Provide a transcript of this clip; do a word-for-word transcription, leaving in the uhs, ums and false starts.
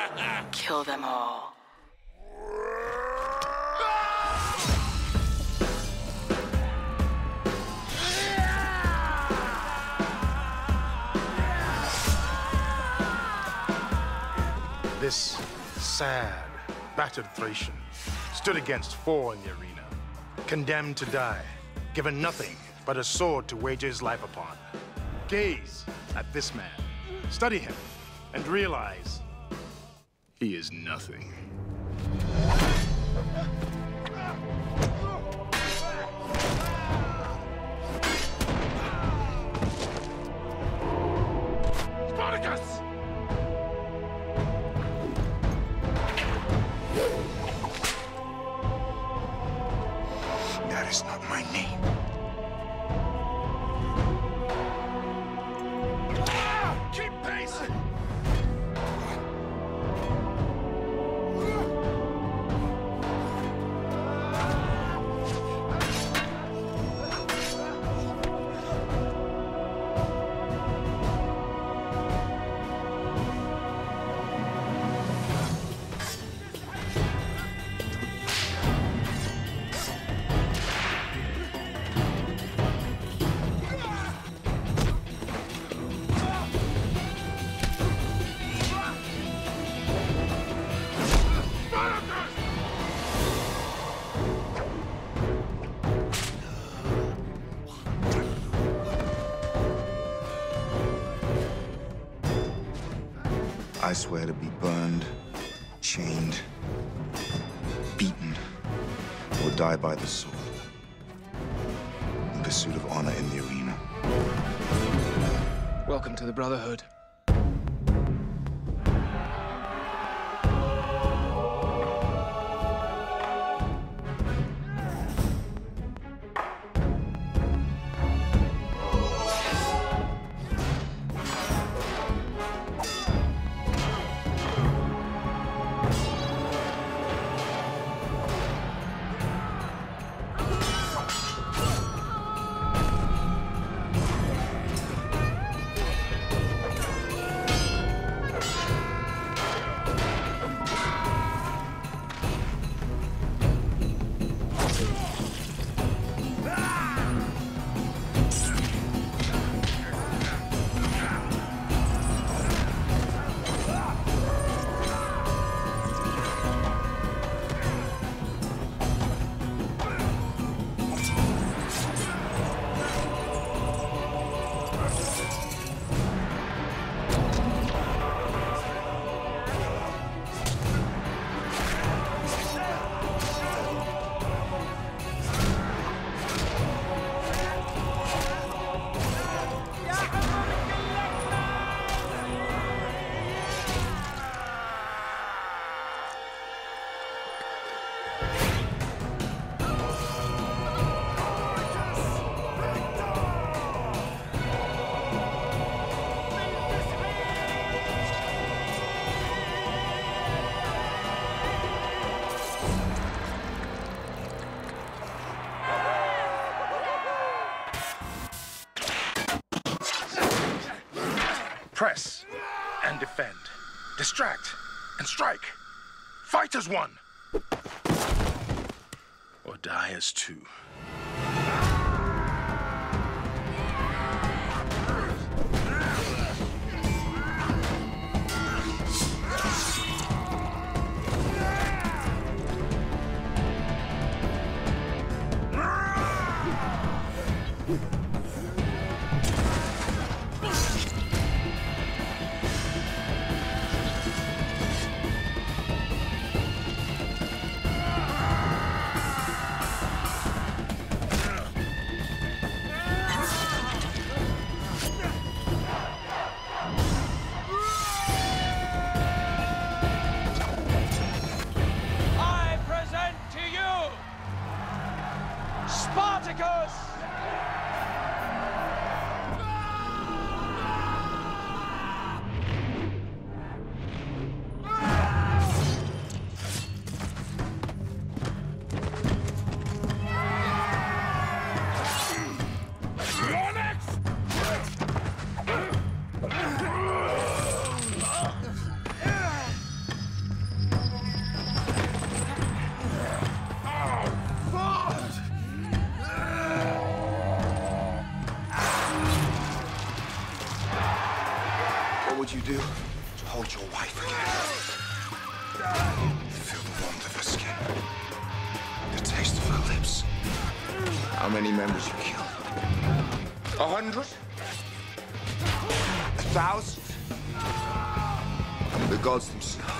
Kill them all. This sad, battered Thracian stood against four in the arena, condemned to die, given nothing but a sword to wager his life upon. Gaze at this man, study him, and realize he is nothing. Spartacus! That is not my name. Keep pace! I swear to be burned, chained, beaten, or die by the sword in pursuit of honor in the arena. Welcome to the Brotherhood. Press and defend. Distract and strike. Fight as one. Or die as two. Feel the warmth of her skin. The taste of her lips. How many members you killed? A hundred? A thousand? The gods themselves.